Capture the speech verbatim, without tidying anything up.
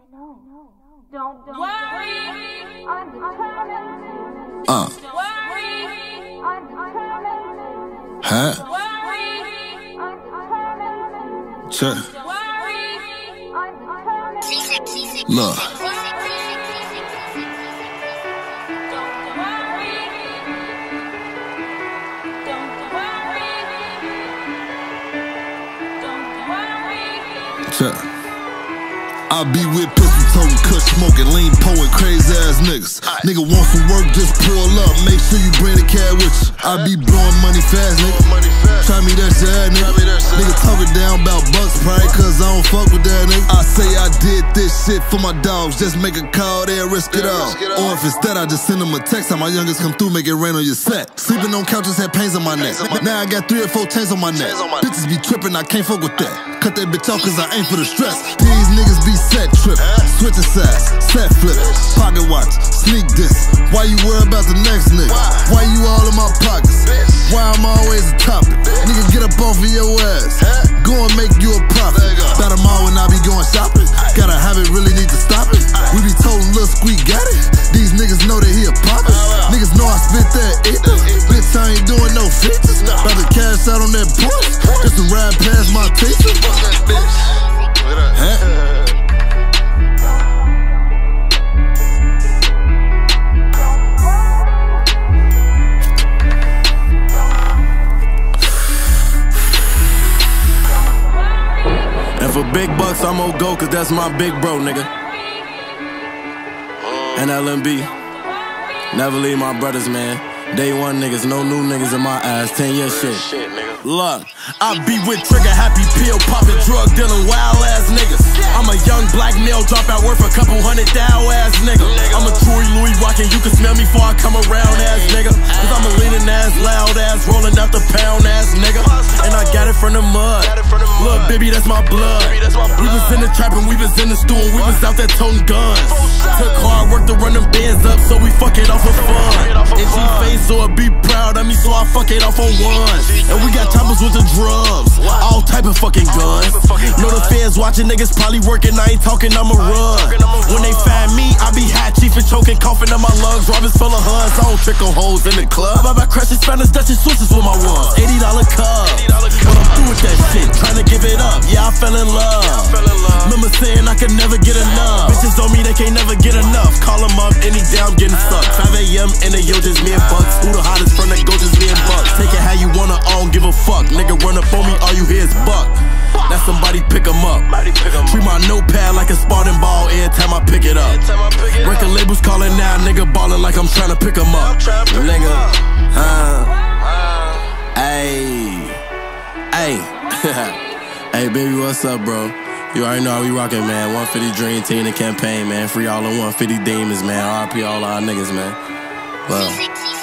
Don't worry, I'm determined. Uh. Don't worry, I'm determined. Huh? Don't worry, I'm determined. Sure. Don't worry, I'm determined. Look. Don't worry, don't worry, don't worry. Sure. I be with pistol toting, kush smoking, lean poing, crazy ass niggas. Nigga want some work, just pull up, make sure you bring the cat with you. I be blowing money fast, nigga. Try me that shit, nigga. Nigga talking down about bucks, probably cause I don't fuck with that, nigga. I say I did this shit for my dogs, just make a call, they'll risk it all. Or if instead I just send them a text, how my youngest come through, make it rain on your set. Sleeping on couches, had pains on my neck. Now I got three or four chains on my neck. Bitches be tripping, I can't fuck with that. Cut that bitch off cause I ain't for the stress. These niggas be set trip, switching sides, set flip, pocket watch, sneak this. Why you worry about the next nigga? Why you all in my pockets? Why I'm always a topic? Nigga, get up off of your ass. Go and make you a profit. About them all when I be going shopping. Got a habit, really need to stop it. We be told Lil Squeak got it. These niggas know that he a poppin'. Niggas know I spit that either. Bitch, I ain't doing no features. About to cash out on that push. Just to ride past my teacher. Huh? And for big bucks, I'm gon' go, cause that's my big bro, nigga. And L M B, never leave my brothers, man. Day one niggas, no new niggas in my eyes, ten year shit. Look, I be with trigger happy pill poppin', drug dealing wild ass niggas. I'm a young black male dropout worth a couple hundred thou ass nigga. I'm a Tory Louis walking, you can smell me before I come around ass nigga. Cause I'm a leaning ass, loud ass, rolling out the pound ass nigga. And I got it from the mud. Lil Bibby, that's my blood. We was in the trap and we was in the stool and we was out there toting guns. Took hard work to run them bands up, so we fuck it off for fun. And she face so I be proud of me, so I fuck it off on one. And we got choppers with the drums, all type of fucking guns. Know the fans watching, niggas probably working, I ain't talking, I'ma run. When they find me, I be hot, chief and choking, coughing in my lungs. Robbers full of huns, I don't trick on hoes in the club. I buy crushes, Spanish, Dutch, and Swisses with my ones. eighty dollar cup, but I'm through with that shit, trying to give it up, yeah, I fell in love. Remember saying I could never get enough. Bitches on me, they can't never get enough. Call them up, any day I'm getting stuck. five A M in the yo, just me and Bucks. Who the hottest from the go, just me and Bucks. Take it how you wanna, I don't give a fuck. Nigga run up on me, all you hear is buck. Now somebody pick 'em up. Treat my notepad like a Spartan ball every time I pick it up. Record labels calling now, nigga ballin' like I'm trying to pick 'em up. Nigga, uh, ayy, ayy. Hey baby, what's up, bro? You already know how we rockin', man. one fifty Dream Team, the campaign, man. Free all in one fifty demons, man. R I P all our niggas, man. Love.